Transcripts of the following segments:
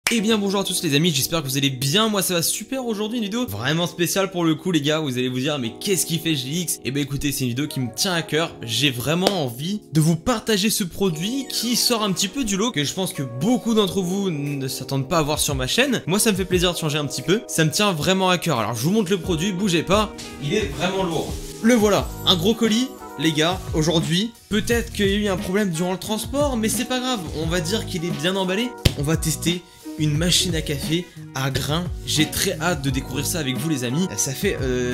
Eh bien bonjour à tous les amis, j'espère que vous allez bien, moi ça va super aujourd'hui, une vidéo vraiment spéciale pour le coup les gars, vous allez vous dire mais qu'est-ce qu'il fait GX? Eh bien écoutez, c'est une vidéo qui me tient à cœur, j'ai vraiment envie de vous partager ce produit qui sort un petit peu du lot, que je pense que beaucoup d'entre vous ne s'attendent pas à voir sur ma chaîne. Moi ça me fait plaisir de changer un petit peu, ça me tient vraiment à cœur. Alors je vous montre le produit, bougez pas, il est vraiment lourd. Le voilà, un gros colis. Les gars, aujourd'hui, peut-être qu'il y a eu un problème durant le transport, mais c'est pas grave, on va dire qu'il est bien emballé. On va tester une machine à café à grains. J'ai très hâte de découvrir ça avec vous les amis. Ça fait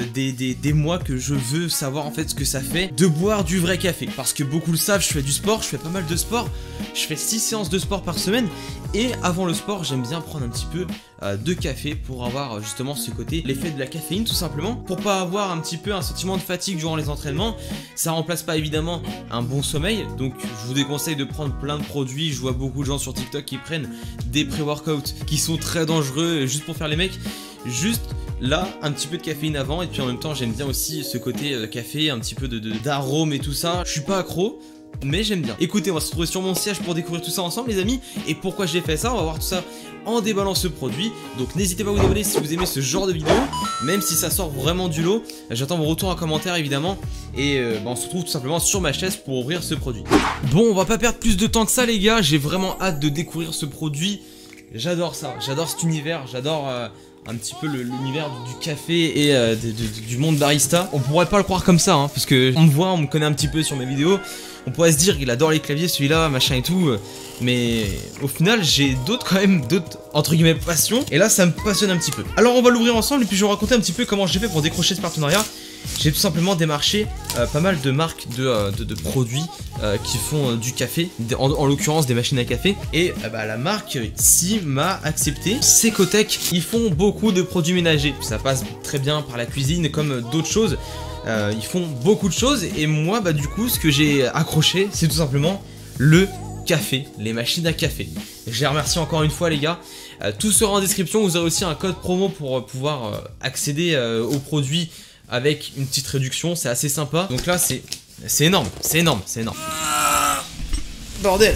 des mois que je veux savoir en fait ce que ça fait de boire du vrai café. Parce que beaucoup le savent, je fais du sport, je fais pas mal de sport. Je fais 6 séances de sport par semaine. Et avant le sport, j'aime bien prendre un petit peu de café pour avoir justement ce côté, l'effet de la caféine tout simplement. Pour pas avoir un petit peu un sentiment de fatigue durant les entraînements. Ça remplace pas évidemment un bon sommeil. Donc je vous déconseille de prendre plein de produits. Je vois beaucoup de gens sur TikTok qui prennent des pré-workouts qui sont très dangereux juste pour faire les mecs. Juste là, un petit peu de caféine avant. Et puis en même temps, j'aime bien aussi ce côté café, un petit peu d'arôme et tout ça. Je suis pas accro, mais j'aime bien. Écoutez, on va se retrouver sur mon siège pour découvrir tout ça ensemble les amis. Et pourquoi j'ai fait ça, on va voir tout ça en déballant ce produit. Donc n'hésitez pas à vous abonner si vous aimez ce genre de vidéo. Même si ça sort vraiment du lot. J'attends vos retours en commentaire évidemment. Et on se retrouve tout simplement sur ma chaise pour ouvrir ce produit. Bon, on va pas perdre plus de temps que ça les gars. J'ai vraiment hâte de découvrir ce produit. J'adore ça, j'adore cet univers, j'adore un petit peu l'univers du café et du monde barista. On pourrait pas le croire comme ça, hein, parce que on me voit, on me connaît un petit peu sur mes vidéos. On pourrait se dire qu'il adore les claviers celui-là, machin et tout. Mais au final, j'ai quand même d'autres, entre guillemets, passions. Et là, ça me passionne un petit peu. Alors, on va l'ouvrir ensemble et puis je vais vous raconter un petit peu comment j'ai fait pour décrocher ce partenariat. J'ai tout simplement démarché pas mal de marques de produits qui font du café, en l'occurrence des machines à café. Et la marque ici m'a accepté. Secotech, ils font beaucoup de produits ménagers. Ça passe très bien par la cuisine comme d'autres choses. Ils font beaucoup de choses. Et moi, du coup, ce que j'ai accroché, c'est tout simplement le café, les machines à café. Je les remercie encore une fois les gars. Tout sera en description. Vous aurez aussi un code promo pour pouvoir accéder aux produits avec une petite réduction, c'est assez sympa. Donc là c'est énorme, c'est énorme, c'est énorme. Bordel.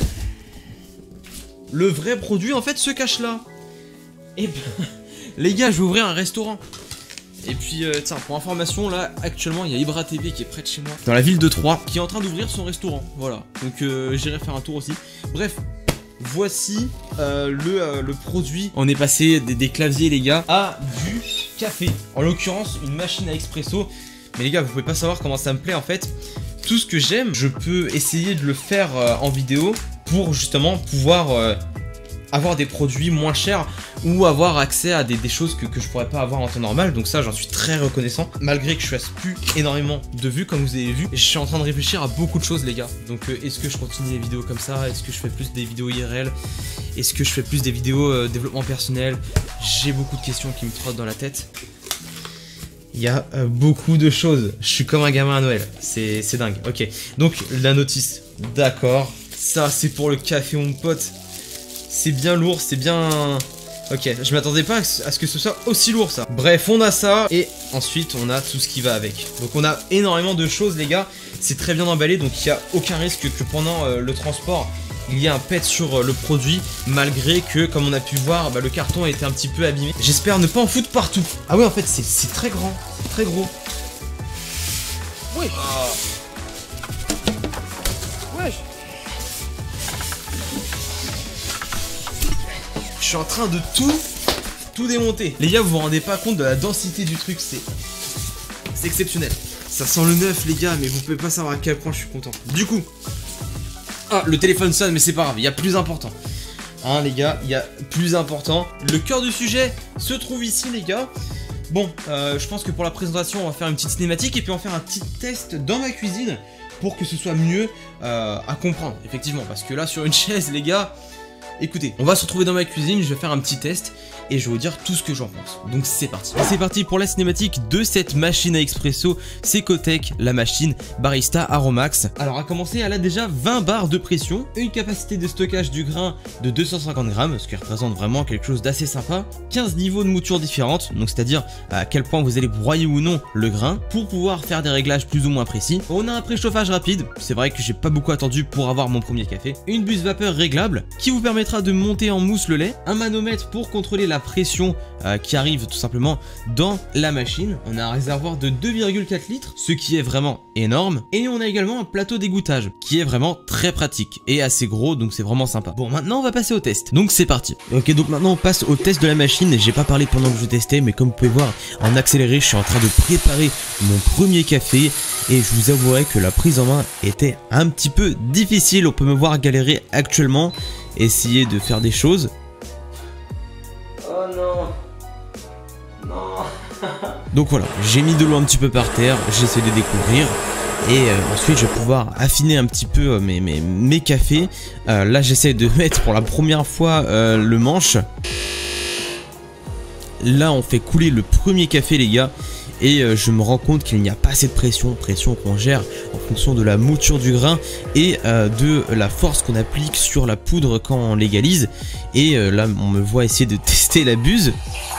Le vrai produit en fait se cache là. Et ben, les gars, je vais ouvrir un restaurant. Et puis tiens, pour information, là actuellement il y a Ibra TV qui est près de chez moi, dans la ville de Troyes, qui est en train d'ouvrir son restaurant. Voilà, donc j'irai faire un tour aussi. Bref, voici le produit. On est passé des claviers les gars à du café, en l'occurrence une machine à expresso. Mais les gars, vous pouvez pas savoir comment ça me plaît en fait. Tout ce que j'aime, je peux essayer de le faire en vidéo pour justement pouvoir avoir des produits moins chers ou avoir accès à des choses que je pourrais pas avoir en temps normal. Donc ça, j'en suis très reconnaissant. Malgré que je fasse plus énormément de vues comme vous avez vu, je suis en train de réfléchir à beaucoup de choses les gars. Donc est-ce que je continue les vidéos comme ça? Est-ce que je fais plus des vidéos IRL? Est-ce que je fais plus des vidéos développement personnel? J'ai beaucoup de questions qui me trottent dans la tête. Il y a beaucoup de choses. Je suis comme un gamin à Noël. C'est dingue. Ok. Donc la notice. D'accord. Ça c'est pour le café mon pote. C'est bien lourd, c'est bien... Ok, je m'attendais pas à ce que ce soit aussi lourd ça. Bref, on a ça et ensuite on a tout ce qui va avec. Donc on a énormément de choses les gars. C'est très bien emballé, donc il n'y a aucun risque que pendant le transport il y ait un pet sur le produit. Malgré que, comme on a pu voir, le carton a été un petit peu abîmé. J'espère ne pas en foutre partout. Ah ouais, en fait c'est très grand, c'est très gros. Ouais. Wesh. Je suis en train de tout démonter. Les gars, vous vous rendez pas compte de la densité du truc, c'est exceptionnel. Ça sent le neuf les gars, mais vous pouvez pas savoir à quel point je suis content. Du coup, le téléphone sonne, mais c'est pas grave, il y a plus important. Hein les gars, il y a plus important. Le cœur du sujet se trouve ici les gars. Bon, je pense que pour la présentation, on va faire une petite cinématique et puis on va faire un petit test dans ma cuisine pour que ce soit mieux à comprendre, effectivement. Parce que là, sur une chaise, les gars... Écoutez, on va se retrouver dans ma cuisine, je vais faire un petit test et je vais vous dire tout ce que j'en pense. Donc c'est parti. C'est parti pour la cinématique de cette machine à expresso Secotech, la machine Barista Aromax. Alors à commencer, elle a déjà 20 bars de pression, une capacité de stockage du grain de 250 grammes, ce qui représente vraiment quelque chose d'assez sympa, 15 niveaux de mouture différentes, donc c'est-à-dire à quel point vous allez broyer ou non le grain pour pouvoir faire des réglages plus ou moins précis. On a un préchauffage rapide, c'est vrai que j'ai pas beaucoup attendu pour avoir mon premier café, une buse vapeur réglable qui vous permettra permettra de monter en mousse le lait, un manomètre pour contrôler la pression qui arrive tout simplement dans la machine. On a un réservoir de 2,4 litres, ce qui est vraiment énorme. Et on a également un plateau d'égouttage qui est vraiment très pratique et assez gros, donc c'est vraiment sympa. Bon, maintenant on va passer au test. Donc c'est parti. Ok, donc maintenant on passe au test de la machine. J'ai pas parlé pendant que je testais, mais comme vous pouvez voir en accéléré, je suis en train de préparer mon premier café et je vous avouerai que la prise en main était un petit peu difficile. On peut me voir galérer actuellement, essayer de faire des choses. Oh non. Non. Donc voilà, j'ai mis de l'eau un petit peu par terre, j'essaie de découvrir. Et ensuite je vais pouvoir affiner un petit peu mes cafés. Là j'essaie de mettre pour la première fois le manche. Là on fait couler le premier café les gars. Et je me rends compte qu'il n'y a pas assez de pression qu'on gère en fonction de la mouture du grain et de la force qu'on applique sur la poudre quand on légalise. Et là on me voit essayer de tester la buse.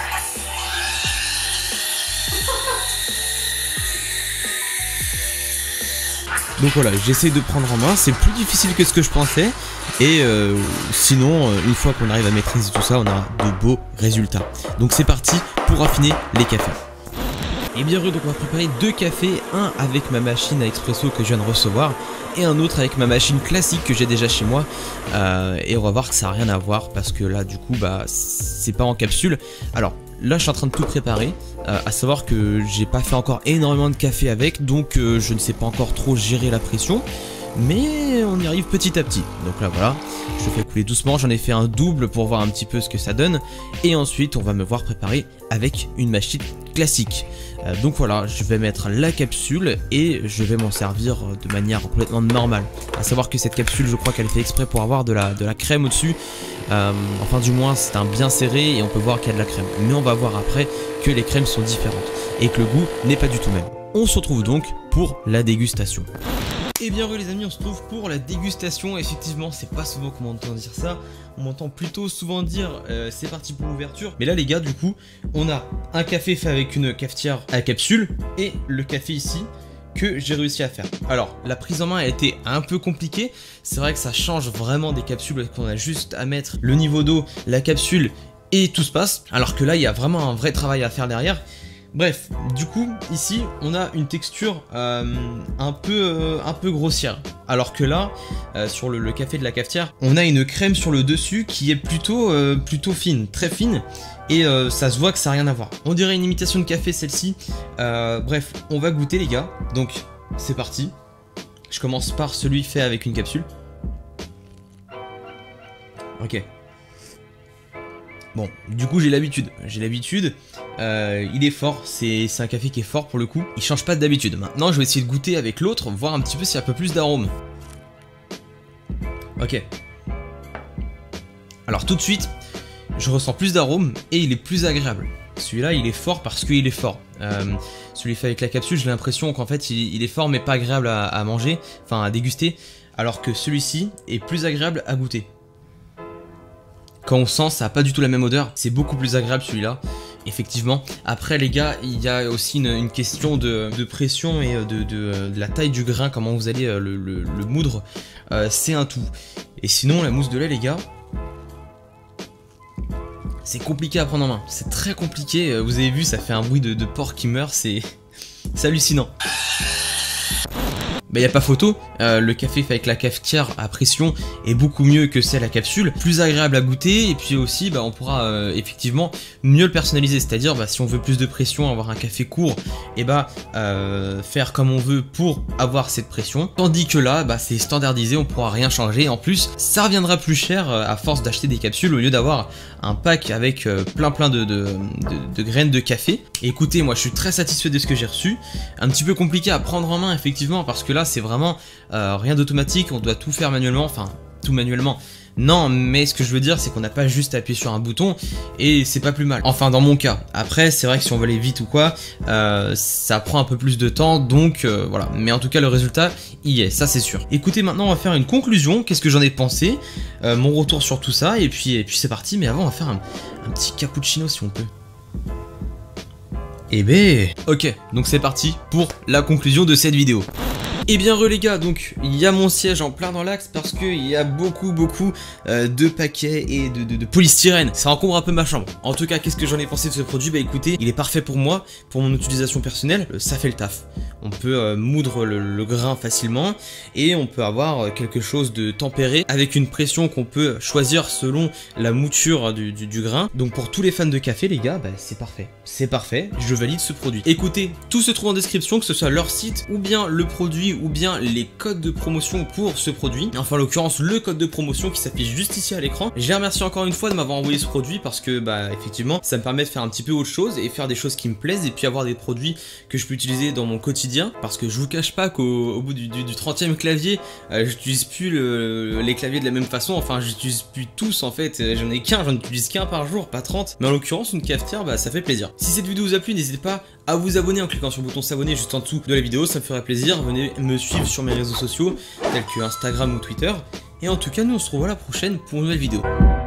Donc voilà, j'essaie de prendre en main, c'est plus difficile que ce que je pensais. Et sinon, une fois qu'on arrive à maîtriser tout ça, on a de beaux résultats. Donc c'est parti pour affiner les cafés. Et bien donc on va préparer deux cafés, un avec ma machine à expresso que je viens de recevoir et un autre avec ma machine classique que j'ai déjà chez moi. Et on va voir que ça n'a rien à voir parce que là du coup bah c'est pas en capsule. Alors là je suis en train de tout préparer, à savoir que j'ai pas fait encore énormément de café avec, donc je ne sais pas encore trop gérer la pression. Mais on y arrive petit à petit. Donc là voilà, je fais couler doucement, j'en ai fait un double pour voir un petit peu ce que ça donne. Et ensuite on va me voir préparer avec une machine classique. Donc voilà, je vais mettre la capsule et je vais m'en servir de manière complètement normale. A savoir que cette capsule je crois qu'elle est fait exprès pour avoir de la crème au dessus. Enfin du moins c'est un bien serré et on peut voir qu'il y a de la crème. Mais on va voir après que les crèmes sont différentes et que le goût n'est pas du tout même. On se retrouve donc pour la dégustation. Et bien les amis, on se retrouve pour la dégustation. Effectivement c'est pas souvent qu'on m'entend dire ça. On m'entend plutôt souvent dire c'est parti pour l'ouverture. Mais là les gars du coup on a un café fait avec une cafetière à capsule et le café ici que j'ai réussi à faire. Alors la prise en main a été un peu compliquée. C'est vrai que ça change vraiment des capsules qu'on a juste à mettre le niveau d'eau, la capsule et tout se passe. Alors que là il y a vraiment un vrai travail à faire derrière. Bref, du coup, ici, on a une texture un peu grossière. Alors que là, sur le café de la cafetière, on a une crème sur le dessus qui est plutôt fine, très fine. Et ça se voit que ça n'a rien à voir. On dirait une imitation de café celle-ci. Bref, on va goûter les gars. Donc, c'est parti. Je commence par celui fait avec une capsule. Ok. Bon, du coup j'ai l'habitude, il est fort, c'est un café qui est fort pour le coup, il change pas d'habitude. Maintenant je vais essayer de goûter avec l'autre, voir un petit peu s'il y a un peu plus d'arôme. Ok. Alors tout de suite, je ressens plus d'arôme et il est plus agréable. Celui-là il est fort parce qu'il est fort. Celui fait avec la capsule, j'ai l'impression qu'en fait il est fort mais pas agréable à manger, enfin à déguster, alors que celui-ci est plus agréable à goûter. Quand on sent, ça n'a pas du tout la même odeur, c'est beaucoup plus agréable celui-là, effectivement. Après les gars, il y a aussi une question de pression et de la taille du grain, comment vous allez le moudre, c'est un tout. Et sinon la mousse de lait les gars, c'est compliqué à prendre en main, c'est très compliqué, vous avez vu ça fait un bruit de porc qui meurt, c'est hallucinant. Bah y a pas photo, le café fait avec la cafetière à pression est beaucoup mieux que celle à capsule, plus agréable à goûter et puis aussi bah, on pourra effectivement mieux le personnaliser, c'est-à-dire bah, si on veut plus de pression, avoir un café court, et bah faire comme on veut pour avoir cette pression, tandis que là bah, c'est standardisé, on pourra rien changer, en plus ça reviendra plus cher à force d'acheter des capsules au lieu d'avoir un pack avec plein de graines de café. Et écoutez, moi je suis très satisfait de ce que j'ai reçu, un petit peu compliqué à prendre en main effectivement parce que là c'est vraiment rien d'automatique, on doit tout faire manuellement, enfin tout manuellement. Non, mais ce que je veux dire c'est qu'on n'a pas juste à appuyer sur un bouton et c'est pas plus mal. Enfin dans mon cas. Après c'est vrai que si on veut aller vite ou quoi, ça prend un peu plus de temps, donc voilà. Mais en tout cas le résultat y est, ça c'est sûr. Écoutez, maintenant on va faire une conclusion, qu'est-ce que j'en ai pensé, mon retour sur tout ça, et puis c'est parti. Mais avant on va faire un petit cappuccino si on peut. Eh ben, ok, donc c'est parti pour la conclusion de cette vidéo. Et bien les gars, donc il y a mon siège en plein dans l'axe parce qu'il y a beaucoup de paquets et de polystyrène. Ça encombre un peu ma chambre. En tout cas, qu'est-ce que j'en ai pensé de ce produit? Bah écoutez, il est parfait pour moi, pour mon utilisation personnelle, ça fait le taf. On peut moudre le grain facilement et on peut avoir quelque chose de tempéré avec une pression qu'on peut choisir selon la mouture du grain. Donc pour tous les fans de café les gars, bah c'est parfait. C'est parfait, je valide ce produit. Écoutez, tout se trouve en description, que ce soit leur site ou bien le produit ou bien les codes de promotion pour ce produit. Enfin en l'occurrence le code de promotion qui s'affiche juste ici à l'écran. Je les remercie encore une fois de m'avoir envoyé ce produit parce que bah effectivement ça me permet de faire un petit peu autre chose et faire des choses qui me plaisent et puis avoir des produits que je peux utiliser dans mon quotidien. Parce que je vous cache pas qu'au bout du 30e clavier, j'utilise plus les claviers de la même façon. Enfin j'utilise plus tous en fait, j'en ai qu'un, j'en utilise qu'un par jour, pas 30. Mais en l'occurrence une cafetière, bah ça fait plaisir. Si cette vidéo vous a plu, n'hésitez pas à vous abonner en cliquant sur le bouton s'abonner juste en dessous de la vidéo, ça me ferait plaisir. Venez me suivre sur mes réseaux sociaux tels que Instagram ou Twitter. Et en tout cas, nous on se revoit la prochaine pour une nouvelle vidéo.